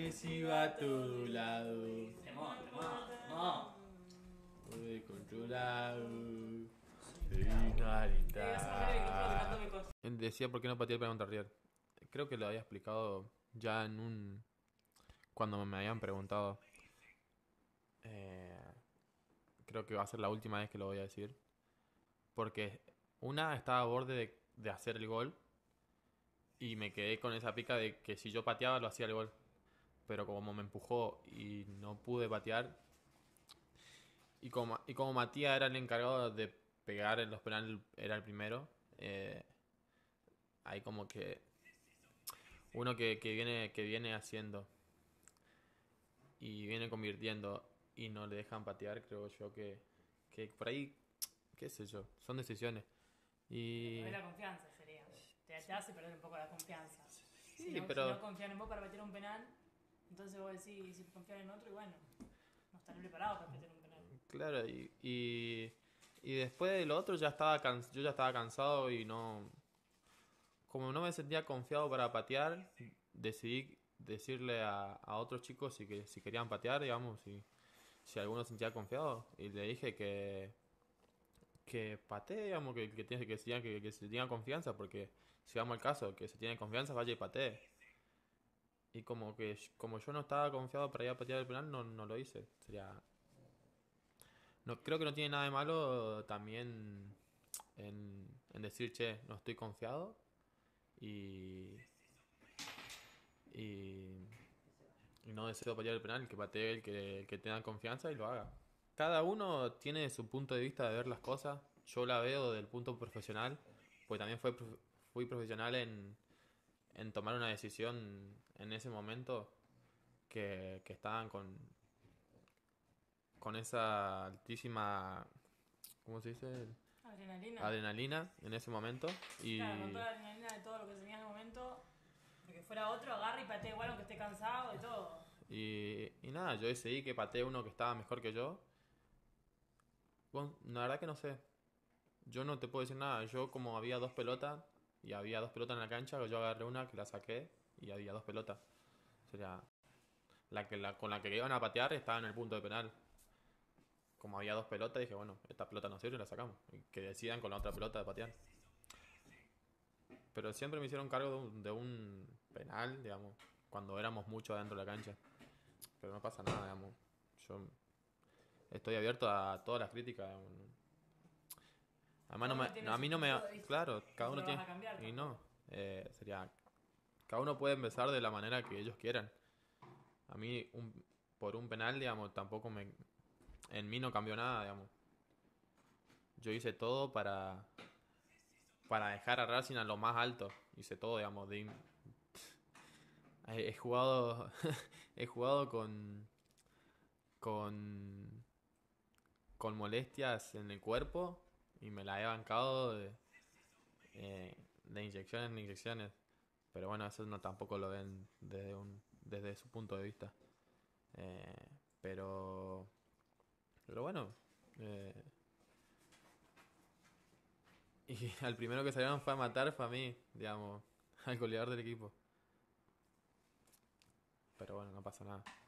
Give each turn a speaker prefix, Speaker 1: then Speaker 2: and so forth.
Speaker 1: Messi va a tu lado.
Speaker 2: Temón, temón, temón.
Speaker 1: Muy controlado. Finalidad. Decía por qué no pateé el penal contra River. Creo que lo había explicado ya en un... Cuando me habían preguntado. Creo que va a ser la última vez que lo voy a decir. Porque una estaba a borde de hacer el gol. Y me quedé con esa pica de que si yo pateaba lo hacía el gol. Pero como me empujó y no pude patear. Y como Matías era el encargado de pegar en los penales, era el primero. Hay como que uno que viene haciendo y viene convirtiendo y no le dejan patear, creo yo que por ahí, qué sé yo, son decisiones.
Speaker 3: Te
Speaker 1: Y
Speaker 3: perdés la confianza, sería. Te hace perder un poco la confianza.
Speaker 1: sí,
Speaker 3: Si
Speaker 1: pero
Speaker 3: no confían en vos para meter un penal, entonces vos decís, si confían en otro, y bueno, no están preparados para meter un penal.
Speaker 1: claro, y después de lo otro yo ya estaba cansado y no, como no me sentía confiado para patear, decidí decirle a otros chicos si querían patear, digamos, si alguno se sentía confiado. Y le dije que patee, digamos, que se tenga confianza, porque si vamos al caso, que se tiene confianza, vaya y patee. Y como yo no estaba confiado para ir a patear el penal, no lo hice. No, creo que no tiene nada de malo también en decir, che, no estoy confiado y, y, y no deseo patear el penal, que patee el que tenga confianza y lo haga. Cada uno tiene su punto de vista de ver las cosas. Yo la veo desde el punto profesional, pues también fui profesional en tomar una decisión en ese momento que estaban con esa altísima, ¿cómo se dice?
Speaker 3: Adrenalina.
Speaker 1: Adrenalina en ese momento.
Speaker 3: Claro, con
Speaker 1: Y,
Speaker 3: toda la adrenalina de todo lo que tenía en el momento, porque fuera otro, agarra y patea igual aunque esté cansado y todo.
Speaker 1: y nada, yo decidí que pateé uno que estaba mejor que yo. Bueno, la verdad que no sé. Yo no te puedo decir nada. Yo como había dos pelotas y había dos pelotas en la cancha, yo agarré una que la saqué y había dos pelotas. Sería con la que iban a patear estaba en el punto de penal. Como había dos pelotas, dije, bueno, esta pelota no sirve y la sacamos. Y que decidan con la otra pelota de patear. Pero siempre me hicieron cargo de un penal, digamos, cuando éramos muchos adentro de la cancha. Pero no pasa nada, digamos. Yo estoy abierto a todas las críticas, digamos. Además,
Speaker 3: Cada uno tiene
Speaker 1: a
Speaker 3: su
Speaker 1: mí no me...
Speaker 3: punto de vista.
Speaker 1: Claro, cada
Speaker 3: No
Speaker 1: uno
Speaker 3: lo vas
Speaker 1: tiene...
Speaker 3: a cambiar
Speaker 1: Y
Speaker 3: tampoco.
Speaker 1: no, sería... Cada uno puede empezar de la manera que ellos quieran. A mí, por un penal, digamos, tampoco me... En mí no cambió nada, digamos. Yo hice todo para dejar a Racing a lo más alto. Hice todo, digamos. He jugado... He jugado con... Con molestias en el cuerpo. Y me la he bancado de inyecciones en inyecciones. Pero bueno, eso no tampoco lo ven desde su punto de vista. Eh, pero, pero bueno. eh, y al primero que salieron fue a matar fue a mí, digamos, al goleador del equipo. Pero bueno, no pasa nada.